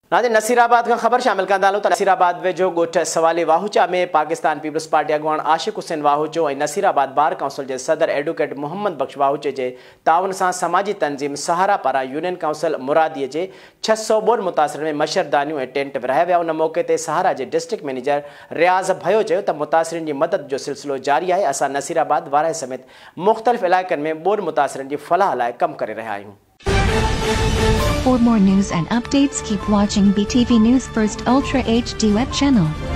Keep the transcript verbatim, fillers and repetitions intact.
नाज़रीन नसीराबाद का खबर शामिल कंदालूं त नसीराबाद वेझो ॻोठ सवाली वाहुचा में पाकिस्तान पीपल्स पार्टी अॻुवाण आशिक़ हुसैन वाहुचो ऐं नसीराबाद बार काउंसिल जे सदर एडवोकेट मोहम्मद बख्श वाहुचे जे ताउन सां समाजी तंज़ीम सहारा पारां यूनियन काउंसिल मुरादीअ जे छह सौ ॿोर मुतासिरनि में मच्छरदानियूं ऐं टेंट विरहाया विया। उन मौक़े ते सहारा जे डिस्ट्रिक्ट मैनेजर रियाज़ भयो चयो त मुतासिरनि जी मदद जो सिलसिलो जारी आहे। असां नसीराबाद वाराए समेत मुख़्तलिफ़ इलाइक़नि में ॿोर मुतासिरनि जी फलाह लाइ कमु करे रहिया आहियूं। For more news and updates, keep watching B T V News First Ultra H D web channel.